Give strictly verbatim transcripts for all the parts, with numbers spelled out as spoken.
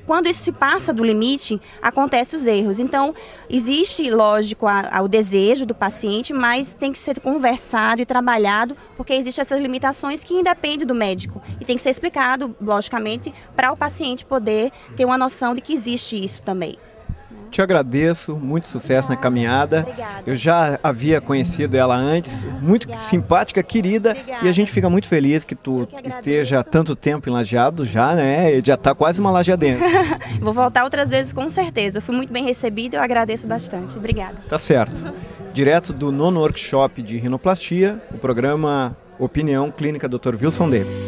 quando isso se passa do limite, acontecem os erros. Então, existe, lógico, a, a, o desejo do paciente, mas tem que ser conversado e trabalhado, porque existem essas limitações que independem do médico. E tem que ser explicado, logicamente, para o paciente poder ter uma noção de que existe isso também. Te agradeço, muito sucesso na caminhada. Obrigada. Eu já havia conhecido ela antes, muito Obrigada. simpática, querida, Obrigada. e a gente fica muito feliz que tu que esteja há tanto tempo em Lajeado já, né? E já está quase uma lajeadense. Vou voltar outras vezes com certeza. Eu fui muito bem recebida e eu agradeço bastante. Obrigada. Tá certo. Direto do nono workshop de rinoplastia, o programa Opinião Clínica doutor Wilson Davis.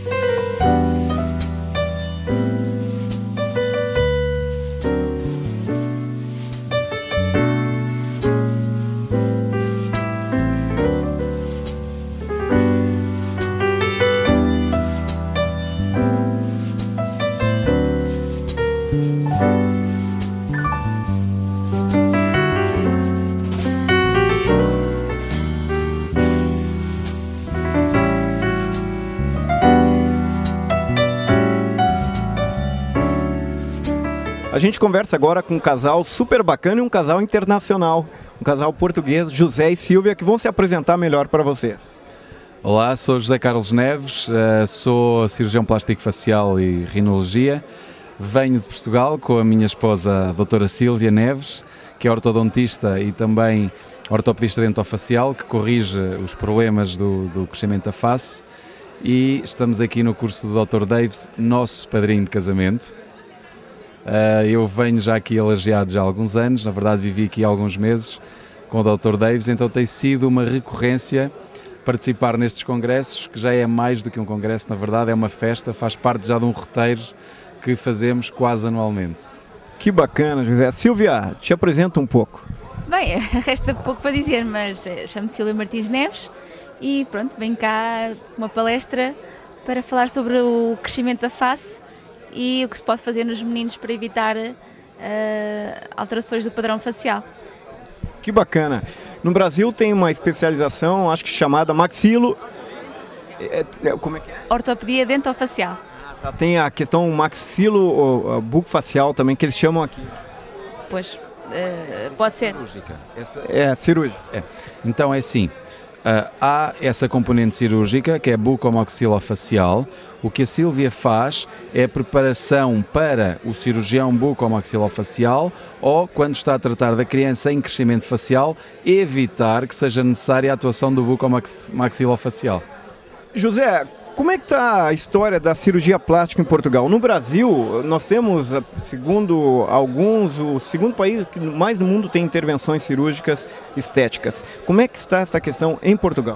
A gente conversa agora com um casal super bacana e um casal internacional, um casal português, José e Silvia, que vão se apresentar melhor para você. Olá, sou José Carlos Neves, sou cirurgião plástico facial e rinologia. Venho de Portugal com a minha esposa, a doutora Sílvia Neves, que é ortodontista e também ortopedista dentofacial, que corrige os problemas do, do crescimento da face. E estamos aqui no curso do doutor Davis, nosso padrinho de casamento. Uh, eu venho já aqui a Lajeado já há alguns anos, na verdade vivi aqui há alguns meses com o doutor Davis, então tem sido uma recorrência participar nestes congressos, que já é mais do que um congresso, na verdade é uma festa, faz parte já de um roteiro que fazemos quase anualmente. Que bacana, José. Silvia, te apresenta um pouco. Bem, resta pouco para dizer, mas chamo-me Sílvia Martins Neves e pronto, venho cá uma palestra para falar sobre o crescimento da face e o que se pode fazer nos meninos para evitar uh, alterações do padrão facial. Que bacana. No Brasil tem uma especialização, acho que chamada maxilo... É, é, como é que é? Ortopedia dentofacial. Ah, tem a questão maxilo bucofacial também, que eles chamam aqui. Pois, uh, pode ser. Cirúrgica. Essa... É, cirúrgica. É. Então é assim, uh, há essa componente cirúrgica, que é bucomaxilofacial. O que a Sílvia faz é a preparação para o cirurgião bucomaxilofacial ou, quando está a tratar da criança em crescimento facial, evitar que seja necessária a atuação do bucomaxilofacial. José, como é que está a história da cirurgia plástica em Portugal? No Brasil, nós temos, segundo alguns, o segundo país que mais no mundo tem intervenções cirúrgicas estéticas. Como é que está essa questão em Portugal?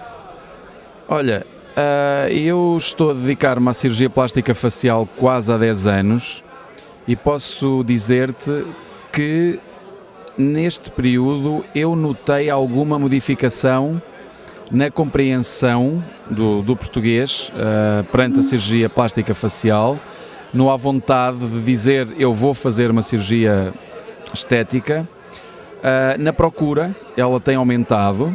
Olha... Uh, eu estou a dedicar-me à cirurgia plástica facial quase há dez anos e posso dizer-te que neste período eu notei alguma modificação na compreensão do, do português uh, perante a cirurgia plástica facial, no à vontade de dizer eu vou fazer uma cirurgia estética. Uh, na procura ela tem aumentado,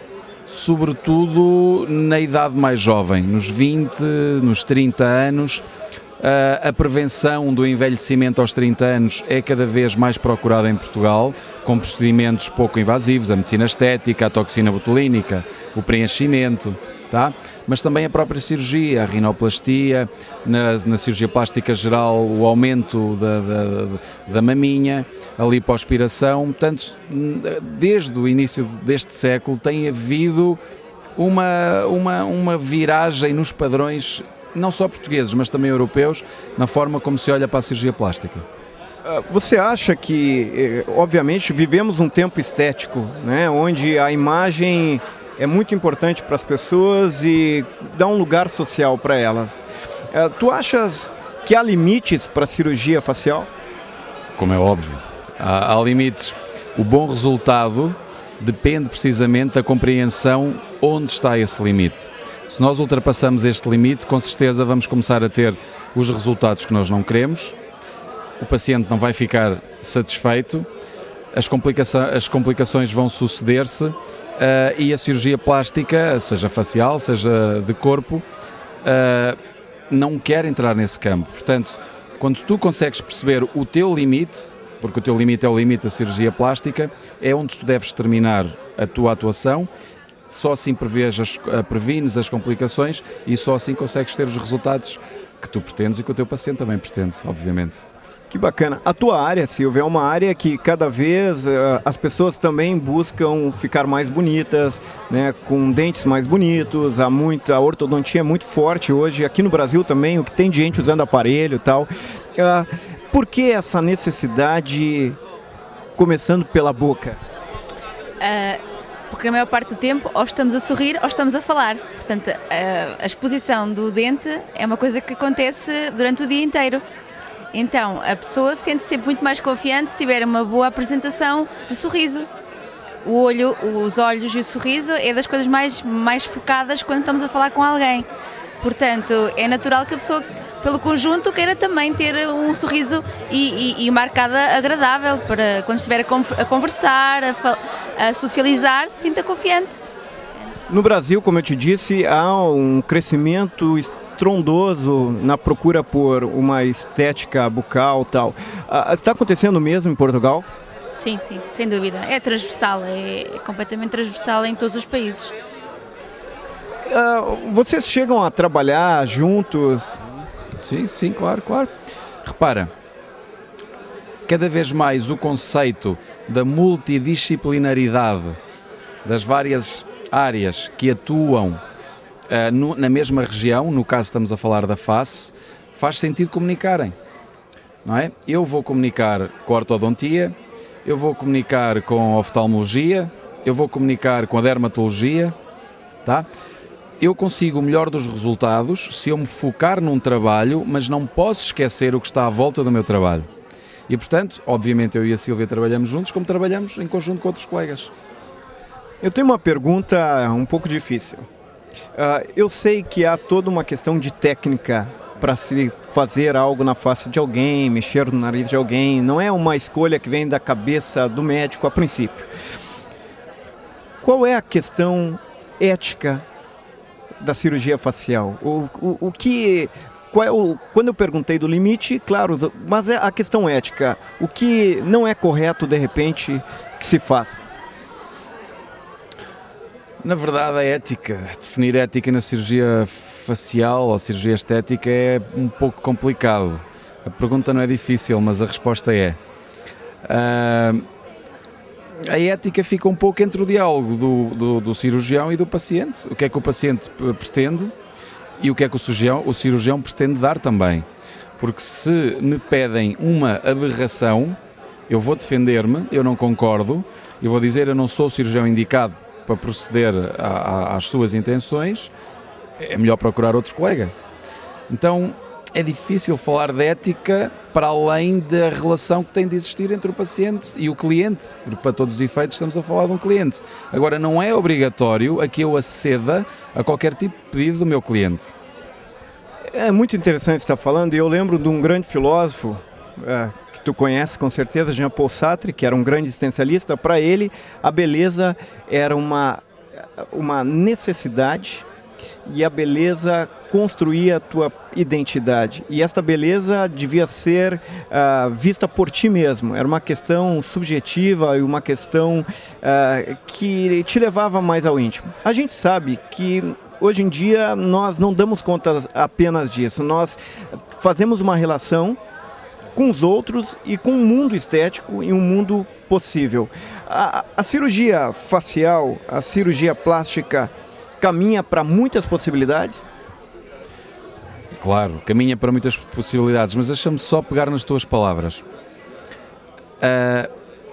sobretudo na idade mais jovem, nos vinte, nos trinta anos. A prevenção do envelhecimento aos trinta anos é cada vez mais procurada em Portugal, com procedimentos pouco invasivos, a medicina estética, a toxina botulínica, o preenchimento, tá? Mas também a própria cirurgia, a rinoplastia, na, na cirurgia plástica geral, o aumento da, da, da maminha, a lipoaspiração. Portanto, desde o início deste século tem havido uma, uma, uma viragem nos padrões, não só portugueses, mas também europeus, na forma como se olha para a cirurgia plástica. Você acha que, obviamente, vivemos um tempo estético, né, onde a imagem é muito importante para as pessoas e dá um lugar social para elas. Tu achas que há limites para a cirurgia facial? Como é óbvio, há, há limites. O bom resultado depende precisamente da compreensão onde está esse limite. Se nós ultrapassamos este limite, com certeza vamos começar a ter os resultados que nós não queremos, o paciente não vai ficar satisfeito, as, complicação, as complicações vão suceder-se uh, e a cirurgia plástica, seja facial, seja de corpo, uh, não quer entrar nesse campo. Portanto, Quando tu consegues perceber o teu limite, porque o teu limite é o limite da cirurgia plástica, é onde tu deves terminar a tua atuação, só assim prevês as, prevines as complicações e só assim consegues ter os resultados que tu pretendes e que o teu paciente também pretende, obviamente. Que bacana. A tua área, Silvia, é uma área que cada vez uh, as pessoas também buscam ficar mais bonitas, né, com dentes mais bonitos. Há muito, a ortodontia é muito forte hoje, aqui no Brasil também, o que tem de gente usando aparelho e tal. Uh, por que essa necessidade, começando pela boca? Uh, porque a maior parte do tempo ou estamos a sorrir ou estamos a falar. Portanto, a, a exposição do dente é uma coisa que acontece durante o dia inteiro. Então, a pessoa sente-se sempre muito mais confiante se tiver uma boa apresentação do sorriso. O olho, os olhos e o sorriso é das coisas mais, mais focadas quando estamos a falar com alguém. Portanto, é natural que a pessoa, pelo conjunto, queira também ter um sorriso e, e, e uma arcada agradável para quando estiver a conversar, a, a socializar, se sinta confiante. No Brasil, como eu te disse, há um crescimento estrondoso na procura por uma estética bucal e tal. Ah, está acontecendo mesmo em Portugal? Sim, sim, sem dúvida. É transversal, é, é completamente transversal em todos os países. Ah, vocês chegam a trabalhar juntos? Sim, sim, claro, claro. Repara, cada vez mais o conceito da multidisciplinaridade das várias áreas que atuam Uh, no, na mesma região, no caso estamos a falar da face, faz sentido comunicarem, não é? Eu vou comunicar com a ortodontia, eu vou comunicar com a oftalmologia, eu vou comunicar com a dermatologia, tá? Eu consigo o melhor dos resultados se eu me focar num trabalho, mas não posso esquecer o que está à volta do meu trabalho. E portanto, obviamente eu e a Sílvia trabalhamos juntos, como trabalhamos em conjunto com outros colegas. Eu tenho uma pergunta um pouco difícil. Uh, eu sei que há toda uma questão de técnica para se fazer algo na face de alguém, mexer no nariz de alguém. Não é uma escolha que vem da cabeça do médico a princípio. Qual é a questão ética da cirurgia facial? O, o, o que, qual é o, quando eu perguntei do limite, claro, mas é a questão ética. O que não é correto, de repente, que se faça? Na verdade, a ética, definir ética na cirurgia facial ou cirurgia estética é um pouco complicado. A pergunta não é difícil, mas a resposta é. Uh, a ética fica um pouco entre o diálogo do, do, do cirurgião e do paciente. O que é que o paciente pretende e o que é que o cirurgião, o cirurgião pretende dar também. Porque se me pedem uma aberração, eu vou defender-me, eu não concordo, eu vou dizer eu não sou o cirurgião indicado para proceder a, a, às suas intenções, é melhor procurar outro colega. Então é difícil falar de ética para além da relação que tem de existir entre o paciente e o cliente, porque para todos os efeitos estamos a falar de um cliente. Agora, não é obrigatório a que eu aceda a qualquer tipo de pedido do meu cliente. É muito interessante estar falando, e eu lembro de um grande filósofo, é, que tu conhece com certeza, Jean-Paul Sartre, que era um grande existencialista. Para ele, a beleza era uma, uma necessidade e a beleza construía a tua identidade. E esta beleza devia ser uh, vista por ti mesmo. Era uma questão subjetiva e uma questão uh, que te levava mais ao íntimo. A gente sabe que hoje em dia nós não damos conta apenas disso. Nós fazemos uma relação com os outros e com o mundo estético e um mundo possível. A, a cirurgia facial, a cirurgia plástica, caminha para muitas possibilidades? Claro, caminha para muitas possibilidades, mas deixa-me só pegar nas tuas palavras. Uh,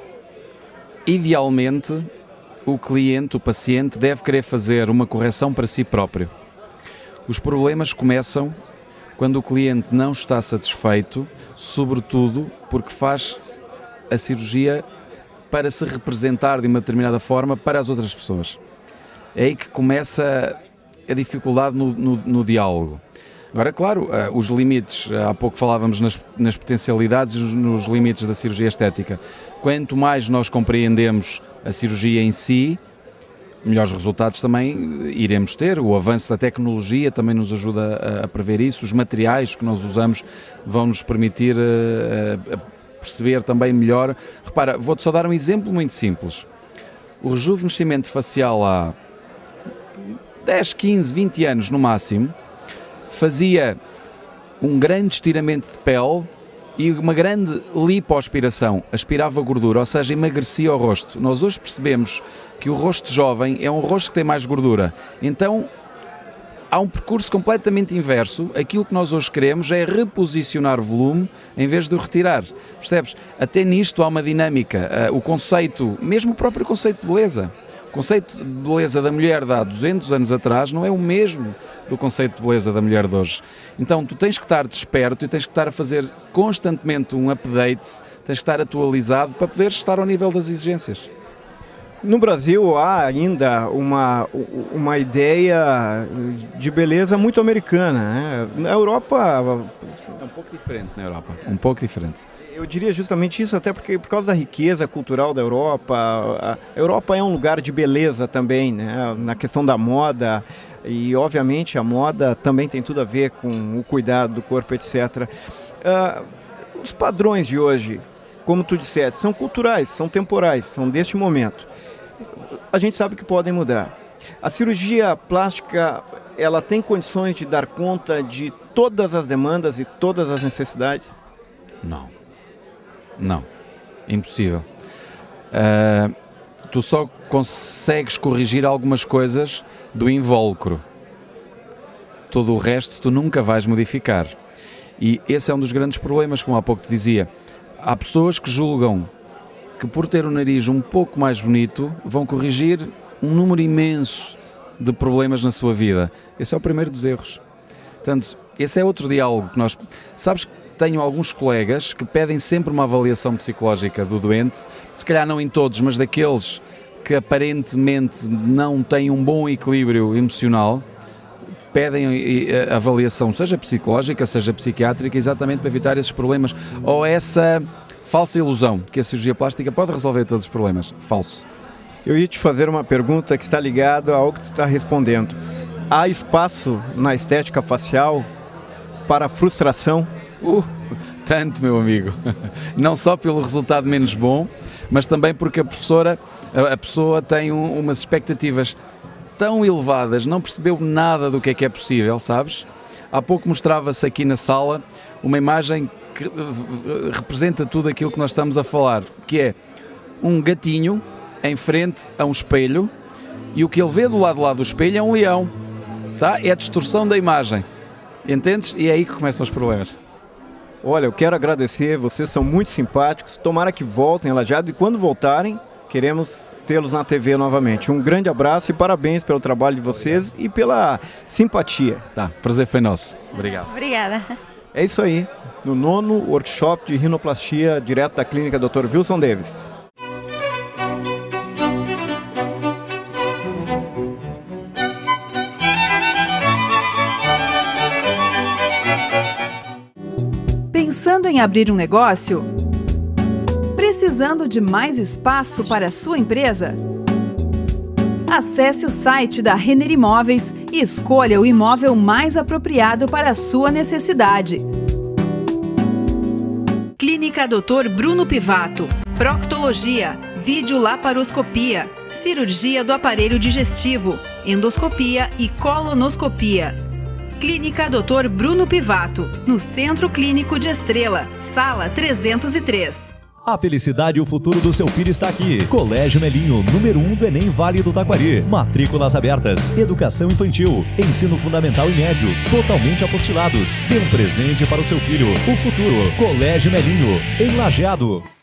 idealmente, o cliente, o paciente, deve querer fazer uma correção para si próprio. Os problemas começam quando o cliente não está satisfeito, sobretudo porque faz a cirurgia para se representar de uma determinada forma para as outras pessoas. É aí que começa a dificuldade no, no, no diálogo. Agora, claro, os limites, há pouco falávamos nas, nas potencialidades e nos limites da cirurgia estética. Quanto mais nós compreendemos a cirurgia em si, melhores resultados também iremos ter. O avanço da tecnologia também nos ajuda a, a prever isso. Os materiais que nós usamos vão nos permitir a, a perceber também melhor. Repara, vou-te só dar um exemplo muito simples. O rejuvenescimento facial há dez, quinze, vinte anos no máximo fazia um grande estiramento de pele e uma grande lipoaspiração, aspirava gordura, ou seja, emagrecia o rosto. Nós hoje percebemos que o rosto jovem é um rosto que tem mais gordura. Então, há um percurso completamente inverso. Aquilo que nós hoje queremos é reposicionar volume em vez de o retirar. Percebes? Até nisto há uma dinâmica. O conceito, mesmo o próprio conceito de beleza, o conceito de beleza da mulher de há duzentos anos atrás não é o mesmo do conceito de beleza da mulher de hoje. Então tu tens que estar desperto e tens que estar a fazer constantemente um update, tens que estar atualizado para poderes estar ao nível das exigências. No Brasil há ainda uma, uma ideia de beleza muito americana, né? Na Europa... É um pouco diferente na Europa, um pouco diferente. Eu diria justamente isso, até porque por causa da riqueza cultural da Europa, a Europa é um lugar de beleza também, né? Na questão da moda, e obviamente a moda também tem tudo a ver com o cuidado do corpo, etcétera. Uh, os padrões de hoje, como tu disseste, são culturais, são temporais, são deste momento. A gente sabe que podem mudar. A cirurgia plástica, ela tem condições de dar conta de todas as demandas e todas as necessidades? Não. Não. Impossível. Uh, tu só consegues corrigir algumas coisas do invólucro. Todo o resto tu nunca vais modificar. E esse é um dos grandes problemas, como há pouco te dizia. Há pessoas que julgam que por ter o nariz um pouco mais bonito vão corrigir um número imenso de problemas na sua vida. Esse é o primeiro dos erros. Portanto, esse é outro diálogo que nós... Sabes que tenho alguns colegas que pedem sempre uma avaliação psicológica do doente, se calhar não em todos, mas daqueles que aparentemente não têm um bom equilíbrio emocional, pedem a avaliação, seja psicológica, seja psiquiátrica, exatamente para evitar esses problemas, ou essa falsa ilusão que a cirurgia plástica pode resolver todos os problemas. Falso. Eu ia te fazer uma pergunta que está ligada ao que tu está respondendo. Há espaço na estética facial para frustração? Uh, tanto, meu amigo. Não só pelo resultado menos bom, mas também porque a professora, a, a pessoa tem um, umas expectativas tão elevadas, não percebeu nada do que é que é possível, sabes? Há pouco mostrava-se aqui na sala uma imagem que representa tudo aquilo que nós estamos a falar, que é um gatinho em frente a um espelho e o que ele vê do lado lá do espelho é um leão, tá? É a distorção da imagem, entendes? E é aí que começam os problemas. Olha, eu quero agradecer, vocês são muito simpáticos, tomara que voltem a Lajeado e quando voltarem, queremos tê-los na T V novamente. Um grande abraço e parabéns pelo trabalho de vocês e pela simpatia. Tá, prazer foi nosso. Obrigado. Obrigada. É isso aí, no nono workshop de rinoplastia, direto da clínica doutor Wilson Davis. Pensando em abrir um negócio? Precisando de mais espaço para a sua empresa? Acesse o site da Renner Imóveis e escolha o imóvel mais apropriado para a sua necessidade. Clínica doutor Bruno Pivato. Proctologia, videolaparoscopia, cirurgia do aparelho digestivo, endoscopia e colonoscopia. Clínica doutor Bruno Pivato, no Centro Clínico de Estrela, sala trezentos e três. A felicidade e o futuro do seu filho está aqui. Colégio Melinho, número um do Enem Vale do Taquari. Matrículas abertas. Educação infantil. Ensino fundamental e médio. Totalmente apostilados. Dê um presente para o seu filho. O futuro. Colégio Melinho, em Lajeado.